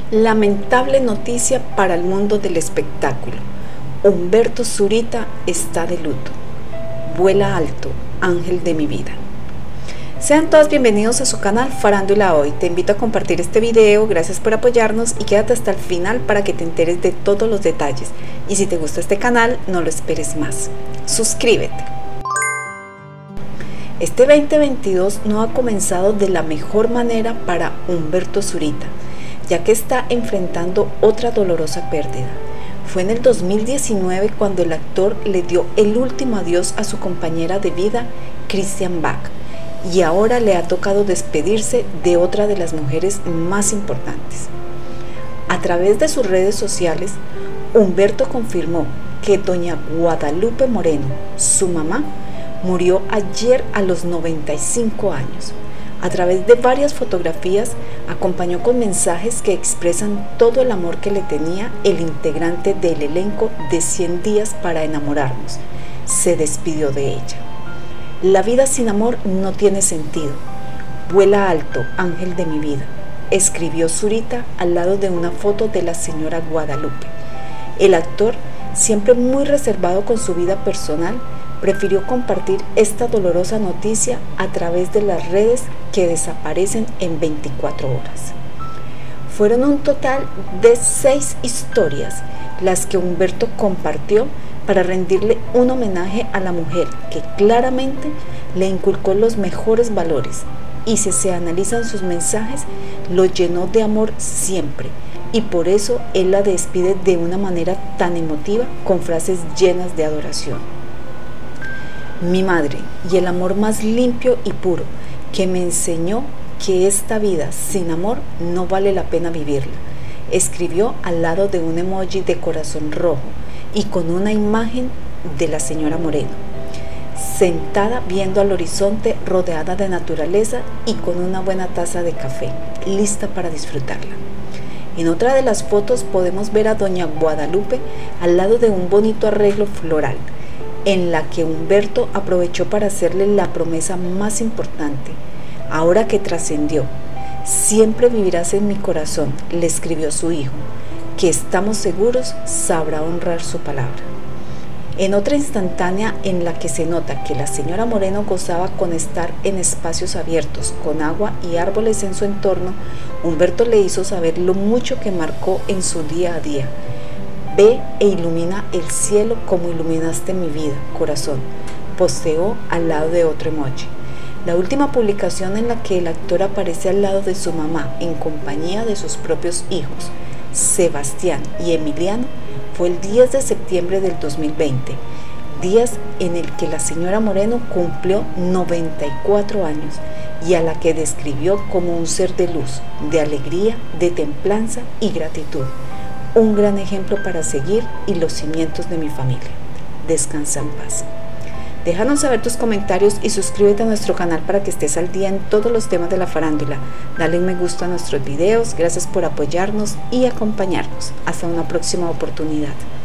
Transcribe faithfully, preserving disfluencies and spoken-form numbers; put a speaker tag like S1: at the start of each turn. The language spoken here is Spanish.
S1: Lamentable noticia para el mundo del espectáculo. Humberto Zurita está de luto. Vuela alto, ángel de mi vida. Sean todos bienvenidos a su canal Farándula Hoy. Te invito a compartir este video, gracias por apoyarnos y quédate hasta el final para que te enteres de todos los detalles. Y si te gusta este canal, no lo esperes más. Suscríbete. Este veinte veintidós no ha comenzado de la mejor manera para Humberto Zurita, ya que está enfrentando otra dolorosa pérdida. Fue en el dos mil diecinueve cuando el actor le dio el último adiós a su compañera de vida, Christiane Bach, y ahora le ha tocado despedirse de otra de las mujeres más importantes. A través de sus redes sociales, Humberto confirmó que doña Guadalupe Moreno, su mamá, murió ayer a los noventa y cinco años. A través de varias fotografías, acompañó con mensajes que expresan todo el amor que le tenía el integrante del elenco de cien días para enamorarnos. Se despidió de ella. La vida sin amor no tiene sentido. Vuela alto, ángel de mi vida, escribió Zurita al lado de una foto de la señora Guadalupe. El actor, siempre muy reservado con su vida personal, prefirió compartir esta dolorosa noticia a través de las redes que desaparecen en veinticuatro horas. Fueron un total de seis historias las que Humberto compartió para rendirle un homenaje a la mujer que claramente le inculcó los mejores valores, y si se analizan sus mensajes, lo llenó de amor siempre, y por eso él la despide de una manera tan emotiva con frases llenas de adoración. Mi madre y el amor más limpio y puro, que me enseñó que esta vida sin amor no vale la pena vivirla, escribió al lado de un emoji de corazón rojo y con una imagen de la señora Moreno, sentada viendo al horizonte rodeada de naturaleza y con una buena taza de café, lista para disfrutarla. En otra de las fotos podemos ver a doña Guadalupe al lado de un bonito arreglo floral, en la que Humberto aprovechó para hacerle la promesa más importante, ahora que trascendió. Siempre vivirás en mi corazón, le escribió su hijo, que estamos seguros sabrá honrar su palabra. En otra instantánea en la que se nota que la señora Moreno gozaba con estar en espacios abiertos, con agua y árboles en su entorno, Humberto le hizo saber lo mucho que marcó en su día a día. Ve e ilumina el cielo como iluminaste mi vida, corazón, posteó al lado de otro emoji. La última publicación en la que el actor aparece al lado de su mamá en compañía de sus propios hijos, Sebastián y Emiliano, fue el diez de septiembre del dos mil veinte, días en el que la señora Moreno cumplió noventa y cuatro años y a la que describió como un ser de luz, de alegría, de templanza y gratitud. Un gran ejemplo para seguir y los cimientos de mi familia. Descansa en paz. Déjanos saber tus comentarios y suscríbete a nuestro canal para que estés al día en todos los temas de la farándula. Dale un me gusta a nuestros videos, gracias por apoyarnos y acompañarnos. Hasta una próxima oportunidad.